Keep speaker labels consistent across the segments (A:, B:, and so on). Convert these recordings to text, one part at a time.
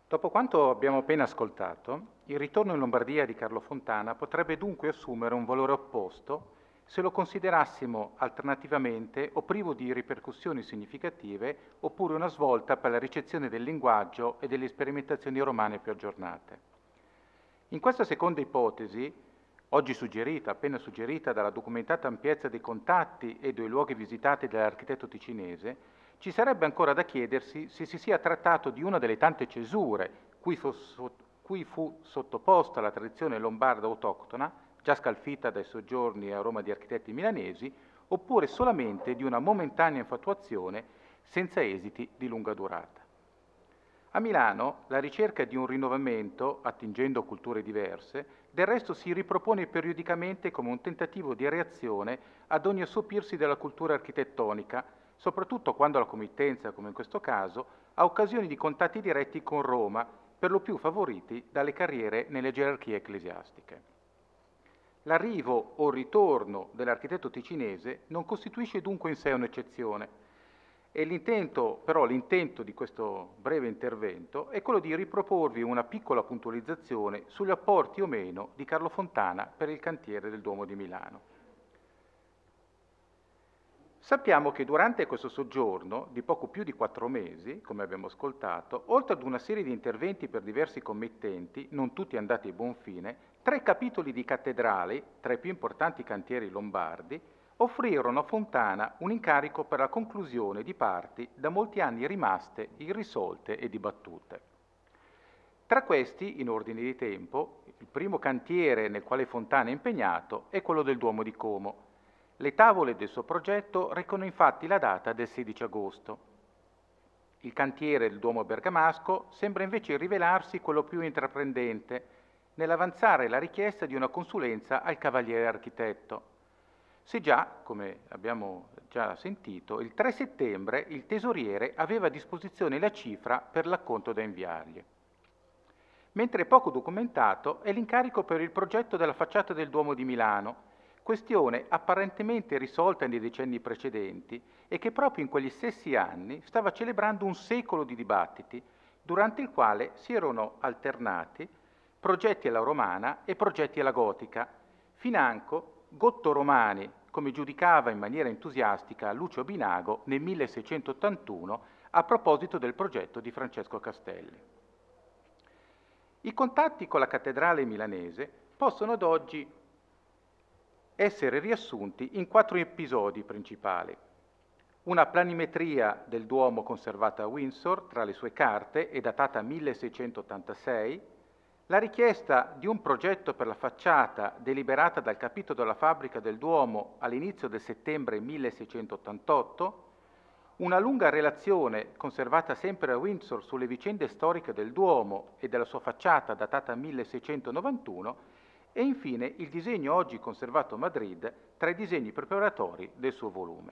A: Dopo quanto abbiamo appena ascoltato, il ritorno in Lombardia di Carlo Fontana potrebbe dunque assumere un valore opposto se lo considerassimo alternativamente o privo di ripercussioni significative oppure una svolta per la ricezione del linguaggio e delle sperimentazioni romane più aggiornate. In questa seconda ipotesi, oggi suggerita, appena suggerita dalla documentata ampiezza dei contatti e dei luoghi visitati dall'architetto ticinese, ci sarebbe ancora da chiedersi se si sia trattato di una delle tante cesure cui fu sottoposta la tradizione lombarda autoctona, già scalfita dai soggiorni a Roma di architetti milanesi, oppure solamente di una momentanea infatuazione senza esiti di lunga durata. A Milano la ricerca di un rinnovamento, attingendo culture diverse, del resto si ripropone periodicamente come un tentativo di reazione ad ogni assopirsi della cultura architettonica, soprattutto quando la committenza, come in questo caso, ha occasioni di contatti diretti con Roma, per lo più favoriti dalle carriere nelle gerarchie ecclesiastiche. L'arrivo o ritorno dell'architetto ticinese non costituisce dunque in sé un'eccezione, e l'intento di questo breve intervento è quello di riproporvi una piccola puntualizzazione sugli apporti o meno di Carlo Fontana per il cantiere del Duomo di Milano. Sappiamo che durante questo soggiorno, di poco più di 4 mesi, come abbiamo ascoltato, oltre ad una serie di interventi per diversi committenti, non tutti andati a buon fine, 3 capitoli di cattedrali, tra i più importanti cantieri lombardi, offrirono a Fontana un incarico per la conclusione di parti da molti anni rimaste irrisolte e dibattute. Tra questi, in ordine di tempo, il primo cantiere nel quale Fontana è impegnato è quello del Duomo di Como. Le tavole del suo progetto recano infatti la data del 16 agosto. Il cantiere del Duomo bergamasco sembra invece rivelarsi quello più intraprendente nell'avanzare la richiesta di una consulenza al cavaliere architetto. Se già, come abbiamo già sentito, il 3 settembre il tesoriere aveva a disposizione la cifra per l'acconto da inviargli. Mentre poco documentato è l'incarico per il progetto della facciata del Duomo di Milano, questione apparentemente risolta nei decenni precedenti e che proprio in quegli stessi anni stava celebrando un secolo di dibattiti, durante il quale si erano alternati progetti alla romana e progetti alla gotica, financo Gotto Romani, come giudicava in maniera entusiastica Lucio Binago nel 1681 a proposito del progetto di Francesco Castelli. I contatti con la cattedrale milanese possono ad oggi essere riassunti in 4 episodi principali. Una planimetria del Duomo conservata a Windsor tra le sue carte e datata 1686, la richiesta di un progetto per la facciata deliberata dal capitolo della fabbrica del Duomo all'inizio del settembre 1688, una lunga relazione conservata sempre a Windsor sulle vicende storiche del Duomo e della sua facciata datata 1691 e infine il disegno oggi conservato a Madrid tra i disegni preparatori del suo volume.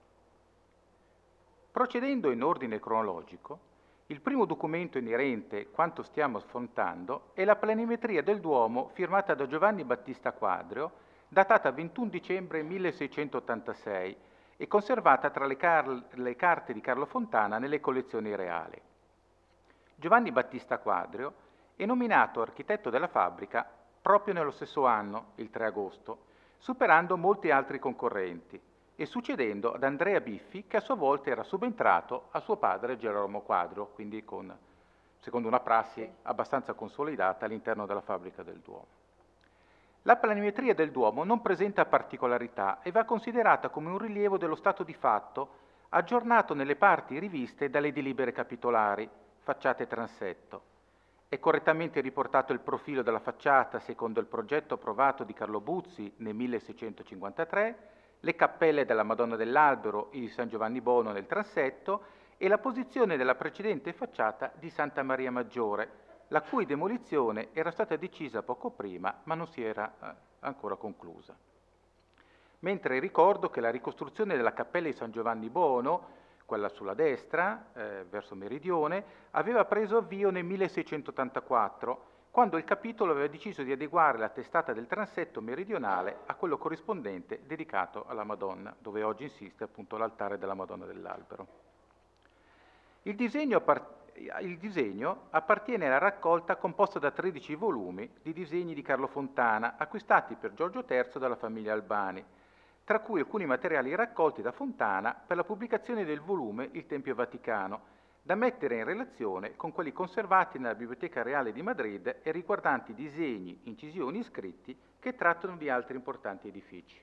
A: Procedendo in ordine cronologico, il primo documento inerente quanto stiamo affrontando è la planimetria del Duomo firmata da Giovanni Battista Quadrio, datata 21 dicembre 1686 e conservata tra le carte di Carlo Fontana nelle collezioni reali. Giovanni Battista Quadrio è nominato architetto della fabbrica proprio nello stesso anno, il 3 agosto, superando molti altri concorrenti e succedendo ad Andrea Biffi, che a sua volta era subentrato a suo padre Gerolamo Quadrio, quindi secondo una prassi abbastanza consolidata all'interno della fabbrica del Duomo. La planimetria del Duomo non presenta particolarità e va considerata come un rilievo dello stato di fatto, aggiornato nelle parti riviste dalle delibere capitolari, facciate e transetto. È correttamente riportato il profilo della facciata secondo il progetto approvato di Carlo Buzzi nel 1653, le cappelle della Madonna dell'Albero e di San Giovanni Bono nel transetto e la posizione della precedente facciata di Santa Maria Maggiore, la cui demolizione era stata decisa poco prima ma non si era ancora conclusa. Mentre ricordo che la ricostruzione della cappella di San Giovanni Bono, quella sulla destra, verso meridione, aveva preso avvio nel 1684, quando il capitolo aveva deciso di adeguare la testata del transetto meridionale a quello corrispondente dedicato alla Madonna, dove oggi insiste appunto l'altare della Madonna dell'Albero. Il disegno il disegno appartiene alla raccolta composta da 13 volumi di disegni di Carlo Fontana, acquistati per Giorgio III dalla famiglia Albani, tra cui alcuni materiali raccolti da Fontana per la pubblicazione del volume Il Tempio Vaticano, da mettere in relazione con quelli conservati nella Biblioteca Reale di Madrid e riguardanti disegni, incisioni e scritti che trattano di altri importanti edifici.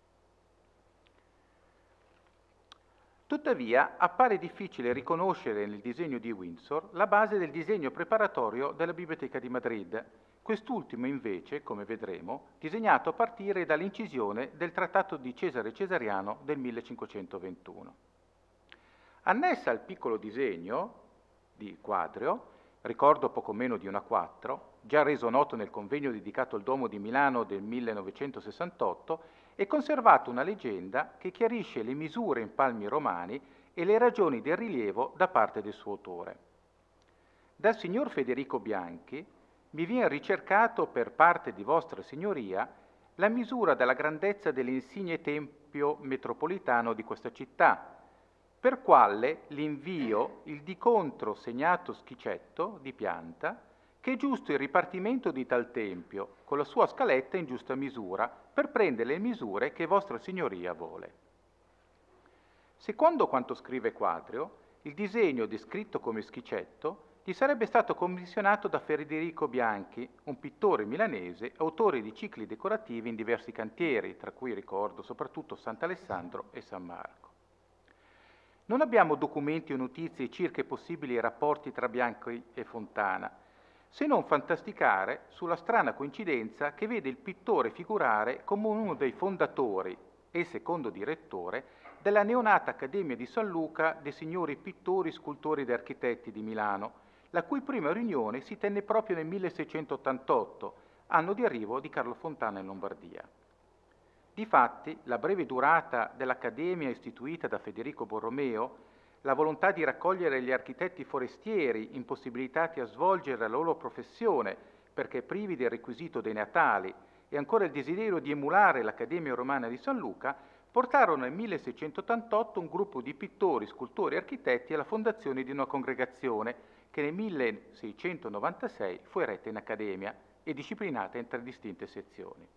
A: Tuttavia, appare difficile riconoscere nel disegno di Windsor la base del disegno preparatorio della Biblioteca di Madrid, quest'ultimo invece, come vedremo, disegnato a partire dall'incisione del Trattato di Cesare Cesariano del 1521. Annessa al piccolo disegno di quadrio, ricordo poco meno di 1/4, già reso noto nel convegno dedicato al Duomo di Milano del 1968, è conservata una leggenda che chiarisce le misure in palmi romani e le ragioni del rilievo da parte del suo autore. Dal signor Federico Bianchi mi viene ricercato per parte di vostra signoria la misura della grandezza dell'insigne tempio metropolitano di questa città, per quale l'invio il di contro segnato schicetto di pianta, che è giusto il ripartimento di tal tempio, con la sua scaletta in giusta misura, per prendere le misure che vostra signoria vuole. Secondo quanto scrive Quadrio, il disegno descritto come schicetto gli sarebbe stato commissionato da Federico Bianchi, un pittore milanese, autore di cicli decorativi in diversi cantieri, tra cui ricordo soprattutto Sant'Alessandro e San Marco. Non abbiamo documenti o notizie circa i possibili rapporti tra Bianchi e Fontana, se non fantasticare sulla strana coincidenza che vede il pittore figurare come uno dei fondatori e secondo direttore della neonata Accademia di San Luca dei signori pittori, scultori ed architetti di Milano, la cui prima riunione si tenne proprio nel 1688, anno di arrivo di Carlo Fontana in Lombardia. Difatti, la breve durata dell'Accademia istituita da Federico Borromeo, la volontà di raccogliere gli architetti forestieri impossibilitati a svolgere la loro professione perché privi del requisito dei natali e ancora il desiderio di emulare l'Accademia Romana di San Luca portarono nel 1688 un gruppo di pittori, scultori e architetti alla fondazione di una congregazione che nel 1696 fu eretta in Accademia e disciplinata in 3 distinte sezioni.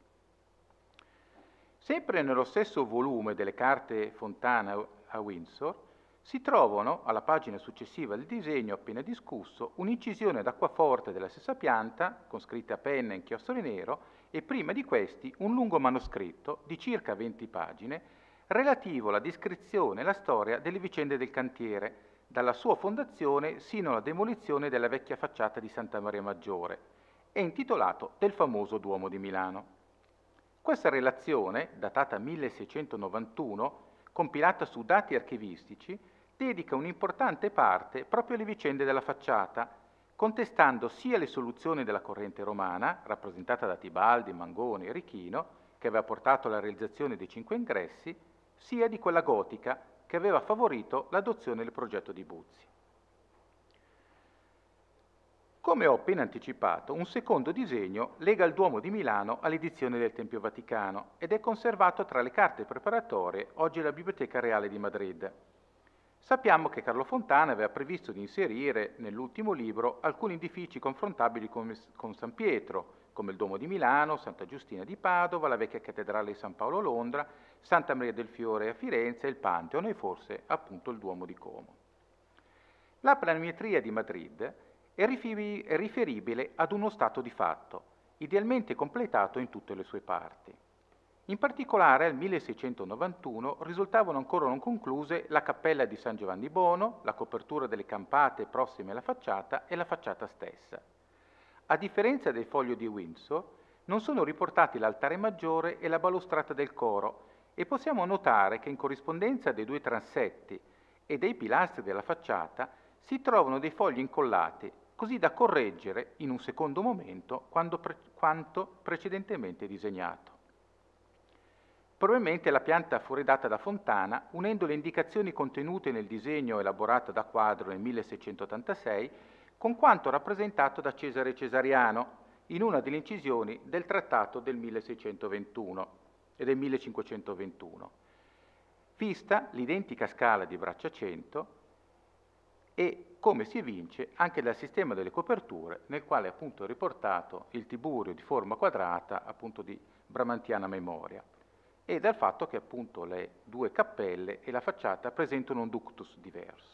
A: Sempre nello stesso volume delle carte Fontana a Windsor si trovano, alla pagina successiva del disegno appena discusso, un'incisione d'acquaforte della stessa pianta, con scritte a penna e inchiostro nero, e prima di questi un lungo manoscritto di circa 20 pagine relativo alla descrizione e alla storia delle vicende del cantiere, dalla sua fondazione sino alla demolizione della vecchia facciata di Santa Maria Maggiore, e intitolato Del famoso Duomo di Milano. Questa relazione, datata 1691, compilata su dati archivistici, dedica un'importante parte proprio alle vicende della facciata, contestando sia le soluzioni della corrente romana, rappresentata da Tibaldi, Mangoni e Richino, che aveva portato alla realizzazione dei 5 ingressi, sia di quella gotica, che aveva favorito l'adozione del progetto di Buzzi. Come ho appena anticipato, un secondo disegno lega il Duomo di Milano all'edizione del Tempio Vaticano ed è conservato tra le carte preparatorie oggi alla Biblioteca Reale di Madrid. Sappiamo che Carlo Fontana aveva previsto di inserire nell'ultimo libro alcuni edifici confrontabili con San Pietro, come il Duomo di Milano, Santa Giustina di Padova, la vecchia cattedrale di San Paolo a Londra, Santa Maria del Fiore a Firenze, il Pantheon e forse appunto il Duomo di Como. La planimetria di Madrid è riferibile ad uno stato di fatto, idealmente completato in tutte le sue parti. In particolare al 1691 risultavano ancora non concluse la cappella di San Giovanni Bono, la copertura delle campate prossime alla facciata e la facciata stessa. A differenza del foglio di Windsor, non sono riportati l'altare maggiore e la balustrata del coro e possiamo notare che in corrispondenza dei 2 transetti e dei pilastri della facciata si trovano dei fogli incollati, così da correggere in un secondo momento quanto precedentemente disegnato. Probabilmente la pianta fu redatta da Fontana unendo le indicazioni contenute nel disegno elaborato da Quadro nel 1686 con quanto rappresentato da Cesare Cesariano in una delle incisioni del trattato del 1621 e del 1521, vista l'identica scala di braccia 100 e come si evince anche dal sistema delle coperture, nel quale appunto è riportato il Tiburio di forma quadrata, appunto di bramantiana memoria, e dal fatto che appunto le due cappelle e la facciata presentano un ductus diverso.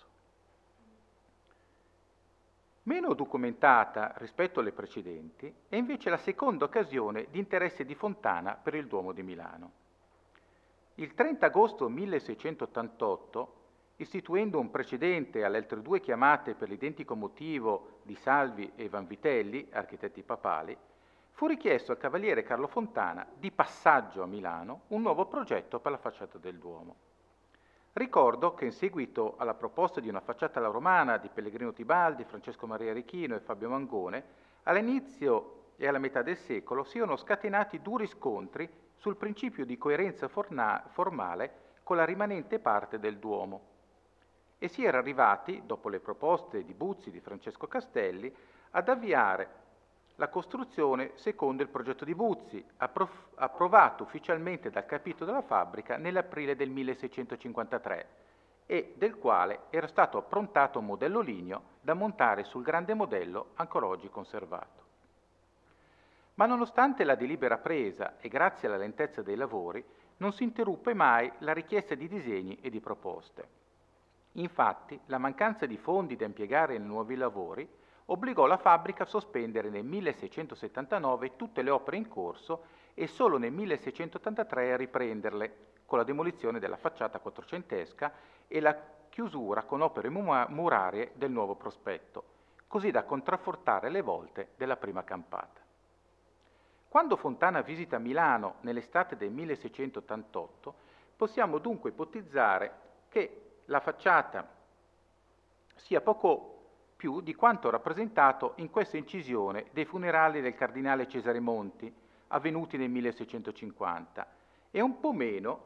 A: Meno documentata rispetto alle precedenti è invece la seconda occasione di interesse di Fontana per il Duomo di Milano. Il 30 agosto 1688, istituendo un precedente alle altre due chiamate per l'identico motivo di Salvi e Vanvitelli, architetti papali, fu richiesto al cavaliere Carlo Fontana di passaggio a Milano un nuovo progetto per la facciata del Duomo. Ricordo che in seguito alla proposta di una facciata alla romana di Pellegrino Tibaldi, Francesco Maria Richino e Fabio Mangone, all'inizio e alla metà del secolo si erano scatenati duri scontri sul principio di coerenza formale con la rimanente parte del Duomo e si era arrivati, dopo le proposte di Buzzi e di Francesco Castelli, ad avviare la costruzione secondo il progetto di Buzzi, approvato ufficialmente dal capitolo della fabbrica nell'aprile del 1653 e del quale era stato approntato un modello ligneo da montare sul grande modello ancora oggi conservato. Ma nonostante la delibera presa e grazie alla lentezza dei lavori, non si interruppe mai la richiesta di disegni e di proposte. Infatti, la mancanza di fondi da impiegare nei nuovi lavori obbligò la fabbrica a sospendere nel 1679 tutte le opere in corso e solo nel 1683 a riprenderle, con la demolizione della facciata quattrocentesca e la chiusura con opere murarie del nuovo prospetto, così da contraffortare le volte della prima campata. Quando Fontana visita Milano nell'estate del 1688, possiamo dunque ipotizzare che la facciata sia poco più di quanto rappresentato in questa incisione dei funerali del cardinale Cesare Monti, avvenuti nel 1650, e un po' meno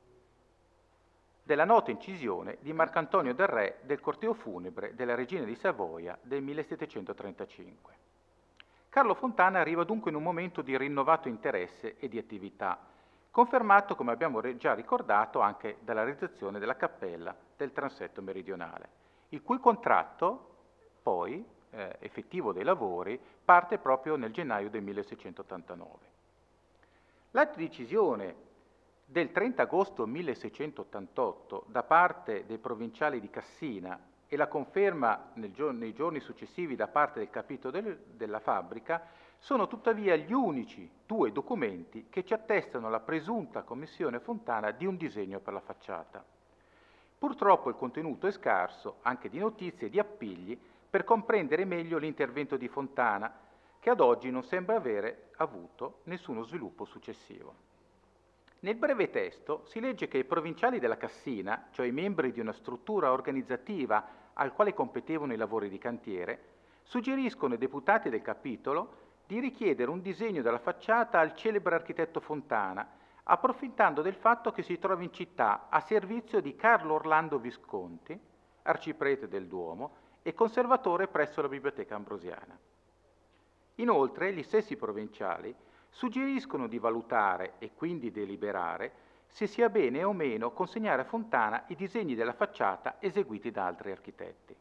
A: della nota incisione di Marcantonio del Re del corteo funebre della regina di Savoia del 1735. Carlo Fontana arriva dunque in un momento di rinnovato interesse e di attività, confermato, come abbiamo già ricordato, anche dalla realizzazione della cappella del transetto meridionale, il cui contratto poi, effettivo dei lavori, parte proprio nel gennaio del 1689. L'atto di decisione del 30 agosto 1688 da parte dei provinciali di Cassina e la conferma nei giorni successivi da parte del capitolo della fabbrica sono tuttavia gli unici due documenti che ci attestano la presunta commissione Fontana di un disegno per la facciata. Purtroppo il contenuto è scarso, anche di notizie e di appigli, per comprendere meglio l'intervento di Fontana, che ad oggi non sembra avere avuto nessuno sviluppo successivo. Nel breve testo si legge che i provinciali della Cassina, cioè i membri di una struttura organizzativa al quale competevano i lavori di cantiere, suggeriscono ai deputati del capitolo di richiedere un disegno della facciata al celebre architetto Fontana, approfittando del fatto che si trova in città a servizio di Carlo Orlando Visconti, arciprete del Duomo, e conservatore presso la Biblioteca Ambrosiana. Inoltre, gli stessi provinciali suggeriscono di valutare e quindi deliberare se sia bene o meno consegnare a Fontana i disegni della facciata eseguiti da altri architetti.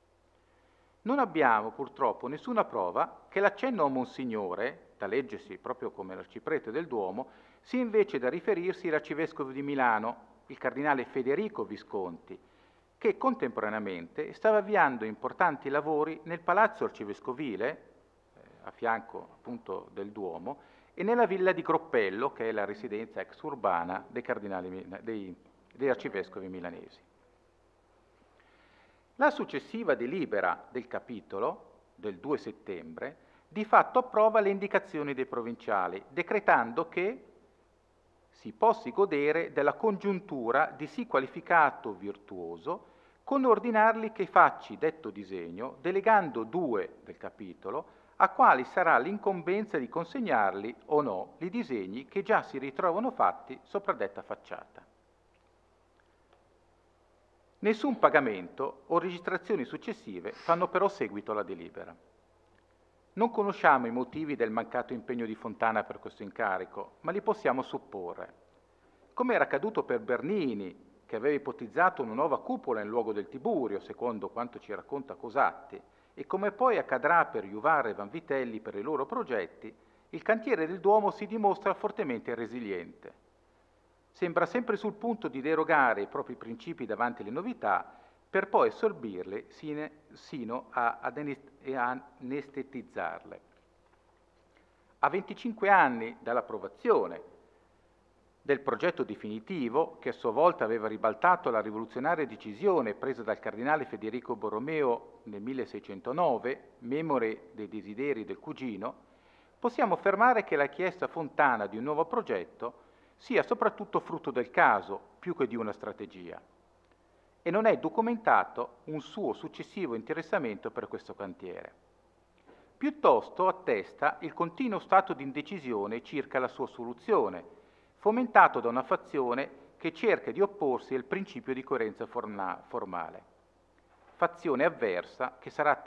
A: Non abbiamo purtroppo nessuna prova che l'accenno a Monsignore, da leggersi proprio come l'arciprete del Duomo, sia invece da riferirsi all'arcivescovo di Milano, il cardinale Federico Visconti, che contemporaneamente stava avviando importanti lavori nel palazzo arcivescovile, a fianco appunto del Duomo, e nella villa di Groppello, che è la residenza ex urbana degli arcivescovi milanesi. La successiva delibera del capitolo, del 2 settembre, di fatto approva le indicazioni dei provinciali, decretando che si possa godere della congiuntura di sì qualificato virtuoso, con ordinarli che facci detto disegno, delegando due del capitolo, a quali sarà l'incombenza di consegnarli o no i disegni che già si ritrovano fatti sopra detta facciata. Nessun pagamento o registrazioni successive fanno però seguito alla delibera. Non conosciamo i motivi del mancato impegno di Fontana per questo incarico, ma li possiamo supporre. Come era accaduto per Bernini che aveva ipotizzato una nuova cupola in luogo del Tiburio, secondo quanto ci racconta Cosatti, e come poi accadrà per Juvara e Vanvitelli per i loro progetti, il cantiere del Duomo si dimostra fortemente resiliente. Sembra sempre sul punto di derogare i propri principi davanti alle novità, per poi assorbirle sino ad anestetizzarle. A 25 anni dall'approvazione del progetto definitivo, che a sua volta aveva ribaltato la rivoluzionaria decisione presa dal cardinale Federico Borromeo nel 1609, memore dei desideri del cugino, possiamo affermare che la richiesta Fontana di un nuovo progetto sia soprattutto frutto del caso, più che di una strategia. E non è documentato un suo successivo interessamento per questo cantiere. Piuttosto attesta il continuo stato di indecisione circa la sua soluzione, fomentato da una fazione che cerca di opporsi al principio di coerenza formale. Fazione avversa che sarà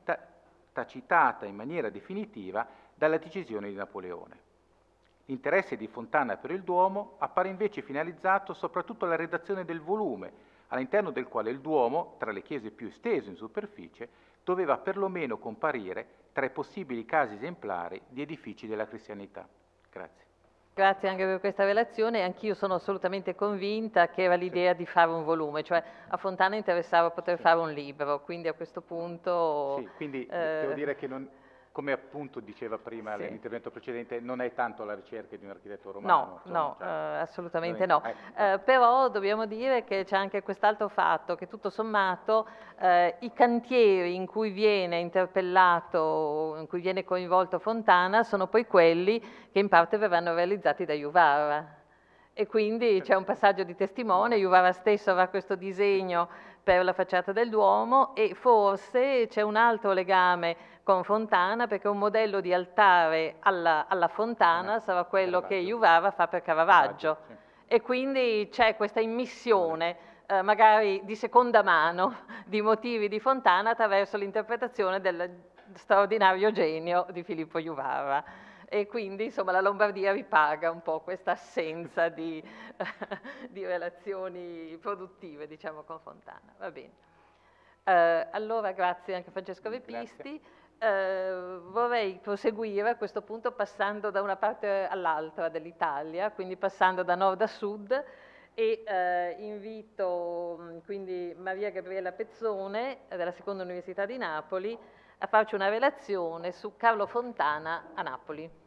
A: tacitata in maniera definitiva dalla decisione di Napoleone. L'interesse di Fontana per il Duomo appare invece finalizzato soprattutto alla redazione del volume, all'interno del quale il Duomo, tra le chiese più estese in superficie, doveva perlomeno comparire tra i possibili casi esemplari di edifici della cristianità. Grazie.
B: Grazie anche per questa relazione. Anch'io sono assolutamente convinta che era l'idea di fare un volume, cioè a Fontana interessava poter fare un libro, quindi a questo punto...
A: Sì, quindi devo dire che non, come appunto diceva prima l'intervento precedente, non è tanto la ricerca di un architetto romano.
B: No, assolutamente no. Però dobbiamo dire che c'è anche quest'altro fatto, che tutto sommato i cantieri in cui viene interpellato, in cui viene coinvolto Fontana, sono poi quelli che in parte verranno realizzati da Juvara. E quindi c'è un passaggio di testimone, Juvara stesso avrà questo disegno per la facciata del Duomo e forse c'è un altro legame con Fontana perché un modello di altare alla Fontana sarà quello che Juvara fa per Caravaggio. E quindi c'è questa immissione magari di seconda mano di motivi di Fontana attraverso l'interpretazione del straordinario genio di Filippo Juvara. E quindi insomma la Lombardia ripaga un po' questa assenza di relazioni produttive, diciamo, con Fontana. Va bene. Allora grazie anche a Francesco Repisti. Vorrei proseguire a questo punto passando da una parte all'altra dell'Italia, quindi passando da nord a sud, e invito quindi Maria Gabriella Pezzone della Seconda Università di Napoli a farci una relazione su Carlo Fontana a Napoli.